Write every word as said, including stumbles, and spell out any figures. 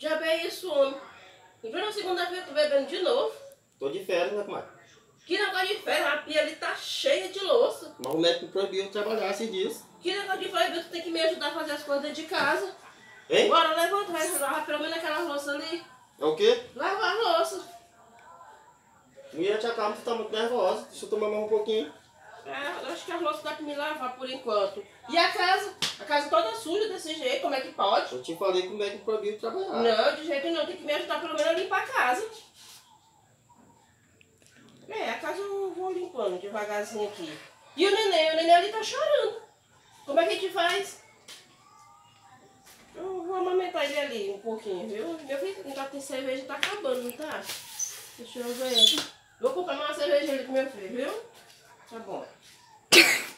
Já é isso, homem. E na segunda-feira tu bebendo de novo. Tô de férias, né, comadre? Que negócio de férias? A pia ali tá cheia de louça. Mas o médico proibiu trabalhar esses dias. Que negócio de férias? Tu tem que me ajudar a fazer as coisas dentro de casa. Hein? Bora, levanta, vai lavar pelo menos aquela louça ali. É o quê? Lava a louça. Mulher, te acalma, tu tá muito nervosa. Deixa eu tomar mais um pouquinho. É, eu acho que a louça dá pra me lavar por enquanto. E a casa? A casa toda suja desse jeito, como é que pode? Eu te falei que o médico proibiu trabalhar. Não, de jeito não, tem que me ajudar pelo menos a limpar a casa. É, a casa eu vou limpando devagarzinho aqui. E o neném? O neném ali tá chorando. Como é que a gente faz? Eu vou amamentar ele ali um pouquinho, viu? Meu filho, não tá tem cerveja, tá acabando, não tá? Deixa eu ver. Vou comprar uma cerveja ali pro meu filho, viu? Tá bom.